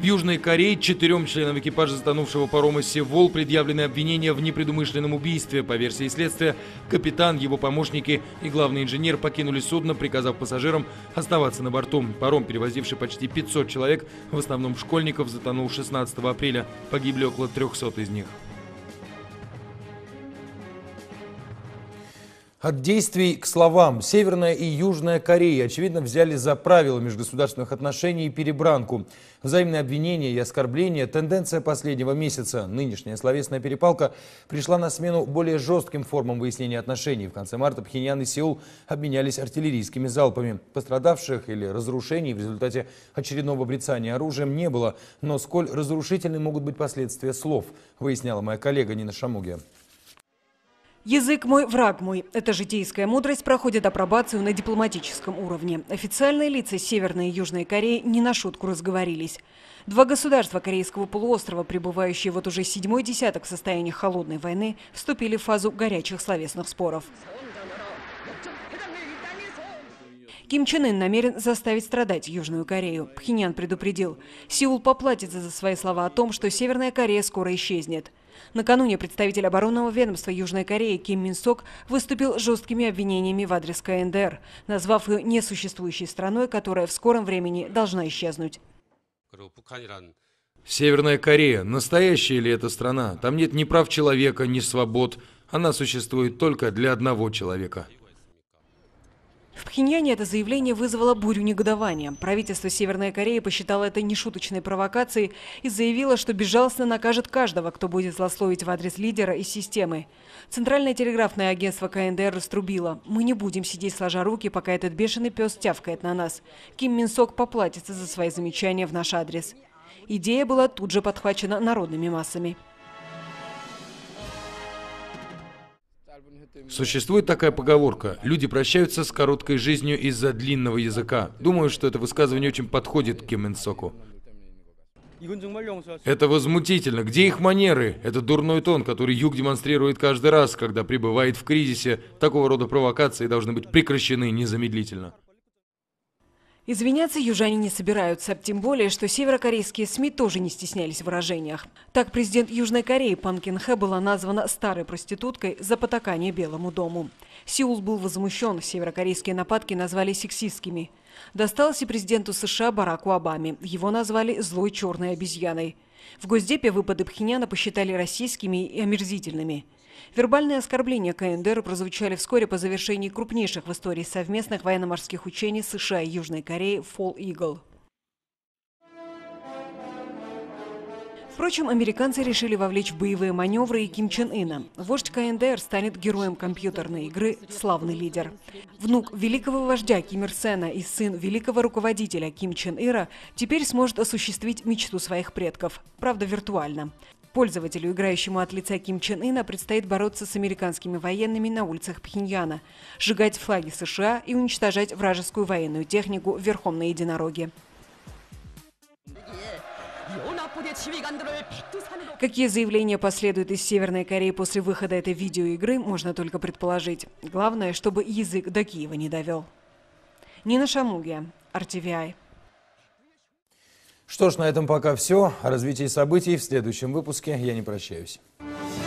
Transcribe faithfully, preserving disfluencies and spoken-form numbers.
В Южной Корее четырем членам экипажа затонувшего парома «Севол» предъявлены обвинения в непредумышленном убийстве. По версии следствия, капитан, его помощники и главный инженер покинули судно, приказав пассажирам оставаться на борту. Паром, перевозивший почти пятьсот человек, в основном школьников, затонул шестнадцатого апреля. Погибли около трёхсот из них. От действий к словам. Северная и Южная Кореи, очевидно, взяли за правило межгосударственных отношений и перебранку. Взаимные обвинения и оскорбления – тенденция последнего месяца. Нынешняя словесная перепалка пришла на смену более жестким формам выяснения отношений. В конце марта Пхеньян и Сеул обменялись артиллерийскими залпами. Пострадавших или разрушений в результате очередного брецания оружием не было. Но сколь разрушительны могут быть последствия слов, выясняла моя коллега Нина Шамугия. Язык мой, враг мой. Эта житейская мудрость проходит апробацию на дипломатическом уровне. Официальные лица Северной и Южной Кореи не на шутку разговорились. Два государства Корейского полуострова, пребывающие вот уже седьмой десяток в состоянии холодной войны, вступили в фазу горячих словесных споров. Ким Чен Ын намерен заставить страдать Южную Корею. Пхеньян предупредил, Сеул поплатится за свои слова о том, что Северная Корея скоро исчезнет. Накануне представитель оборонного ведомства Южной Кореи Ким Мин Сок выступил с жесткими обвинениями в адрес ка эн дэ эр, назвав ее несуществующей страной, которая в скором времени должна исчезнуть. Северная Корея. Настоящая ли это страна? Там нет ни прав человека, ни свобод. Она существует только для одного человека. В Пхеньяне это заявление вызвало бурю негодования. Правительство Северной Кореи посчитало это нешуточной провокацией и заявило, что безжалостно накажет каждого, кто будет злословить в адрес лидера и системы. Центральное телеграфное агентство ка эн дэ эр раструбило: «Мы не будем сидеть сложа руки, пока этот бешеный пес тявкает на нас. Ким Мин Сок поплатится за свои замечания в наш адрес». Идея была тут же подхвачена народными массами. Существует такая поговорка: люди прощаются с короткой жизнью из-за длинного языка. Думаю, что это высказывание очень подходит к Ким Ин Соку. Это возмутительно. Где их манеры? Это дурной тон, который Юг демонстрирует каждый раз, когда пребывает в кризисе. Такого рода провокации должны быть прекращены незамедлительно. Извиняться южане не собираются, тем более, что северокорейские СМИ тоже не стеснялись в выражениях. Так, президент Южной Кореи Пан Кин Хэ была названа старой проституткой за потакание Белому дому. Сеул был возмущен, северокорейские нападки назвали сексистскими. Досталось и президенту США Бараку Обаме. Его назвали «злой черной обезьяной». В Госдепе выпады Пхеньяна посчитали российскими и омерзительными. Вербальные оскорбления ка эн дэ эр прозвучали вскоре по завершении крупнейших в истории совместных военно-морских учений США и Южной Кореи «Fall Eagle». Впрочем, американцы решили вовлечь в боевые маневры и Ким Чен Ына. Вождь ка эн дэ эр станет героем компьютерной игры «Славный лидер». Внук великого вождя Ким Ир Сена и сын великого руководителя Ким Чен Ира теперь сможет осуществить мечту своих предков, правда виртуально. Пользователю, играющему от лица Ким Чен Ына, предстоит бороться с американскими военными на улицах Пхеньяна, сжигать флаги США и уничтожать вражескую военную технику верхом на единороге. Какие заявления последуют из Северной Кореи после выхода этой видеоигры, можно только предположить. Главное, чтобы язык до Киева не довел. Нина Шамугия, эр ти ви ай. Что ж, на этом пока все. О развитии событий в следующем выпуске. Я не прощаюсь.